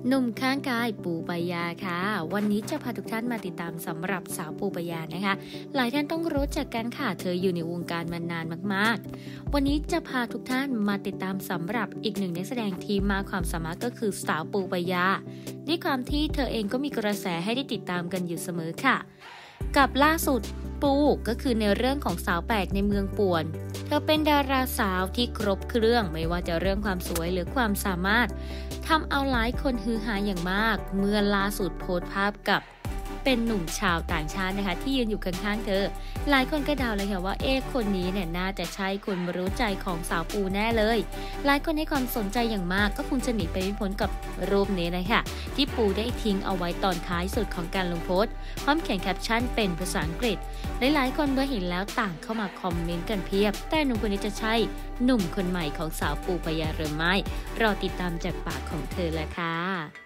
หนุ่มข้างกายปูปายาค่ะวันนี้จะพาทุกท่านมาติดตามสำหรับสาวปูปายานะคะหลายท่านต้องรู้จักกันค่ะเธออยู่ในวงการมานานมากๆวันนี้จะพาทุกท่านมาติดตามสำหรับอีกหนึ่งนักแสดงที่มาความสามารถก็คือสาวปูปายาด้วยความที่เธอเองก็มีกระแสให้ได้ติดตามกันอยู่เสมอค่ะกับล่าสุดปูก็คือในเรื่องของสาวแปลกในเมืองป่วนเธอเป็นดาราสาวที่ครบเครื่องไม่ว่าจะเรื่องความสวยหรือความสามารถทำเอาหลายคนฮือฮาอย่างมากเมื่อล่าสุดโพสต์ภาพกับเป็นหนุ่มชาวต่างชาตินะคะที่ยืนอยู่ข้างๆเธอหลายคนก็เดาเลยค่ะว่าคนนี้เนี่ยน่าจะใช่คนรู้ใจของสาวปูแน่เลยหลายคนให้ความสนใจอย่างมากก็คงจะหนีไปไม่พ้นกับรูปนี้เลยค่ะที่ปูได้ทิ้งเอาไว้ตอนท้ายสุดของการลงโพสต์พร้อมเขียนแคปชั่นเป็นภาษาอังกฤษหลายๆคนเมื่อเห็นแล้วต่างเข้ามาคอมเมนต์กันเพียบแต่หนุ่มคนนี้จะใช่หนุ่มคนใหม่ของสาวปูปายาหรือไม่รอติดตามจากปากของเธอแหละค่ะ